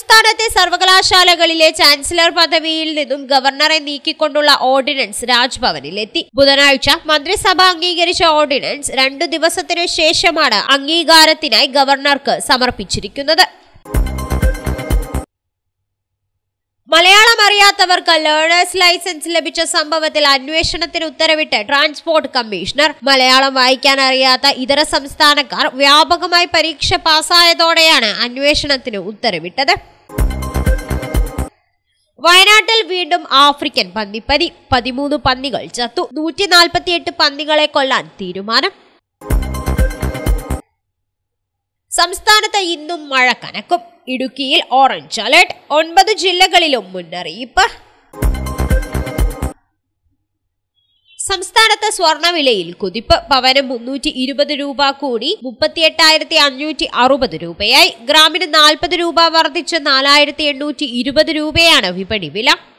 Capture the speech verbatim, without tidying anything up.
സംസ്ഥാനത്തെ സർവകലാശാലകളിലെ ചാൻസലർ പദവിയിൽ നിന്നും ഗവർണറെ നീക്കിക്കൊണ്ടുള്ള ഓർഡിനൻസ് രാജ്ഭവനിലെത്തി. ബുധനാഴ്ച മന്ത്രിസഭ അംഗീകരിച്ച ഓർഡിനൻസ് രണ്ടു ദിവസത്തിനു ശേഷമാണ് അംഗീകാരത്തിനായി ഗവർണർക്ക് സമർപ്പിച്ചിരിക്കുന്നത്. മലയാളം അറിയാത്തവർക്ക് ലേണേഴ്സ് ലൈസൻസ് ലഭിച്ച സംഭവത്തിൽ അന്വേഷണത്തിന് ഉത്തരവിട്ട് ട്രാൻസ്പോർട്ട് കമ്മീഷണർ. മലയാളം വായിക്കാൻ അറിയാത്ത ഇതര സംസ്ഥാനക്കാർ വ്യാപകമായി പരീക്ഷ പാസ്സായതോടെയാണ് അന്വേഷണത്തിന് ഉത്തരവിട്ടത്. വയനാട്ടിൽ വീണ്ടും ആഫ്രിക്കൻ പന്നിപ്പനി. പതിമൂന്ന് പന്നികൾ ചത്തു. നൂറ്റി നാൽപ്പത്തിയെട്ട് പന്നികളെ കൊല്ലാൻ തീരുമാനം. സംസ്ഥാനത്ത് ഇന്നും മഴ കനക്കും. ഇടുക്കിയിൽ ഓറഞ്ച് അലർട്ട്. ഒൻപത് ജില്ലകളിലും മുന്നറിയിപ്പ്. സംസ്ഥാനത്ത് സ്വർണവിലയിൽ കുതിപ്പ്. പവന് മുന്നൂറ്റി ഇരുപത് രൂപ കൂടി മുപ്പത്തി എട്ടായിരത്തി അഞ്ഞൂറ്റി അറുപത് രൂപയായി. ഗ്രാമിന് നാൽപ്പത് രൂപ വർദ്ധിച്ച് നാലായിരത്തി എണ്ണൂറ്റി ഇരുപത് രൂപയാണ് വിപണി വില.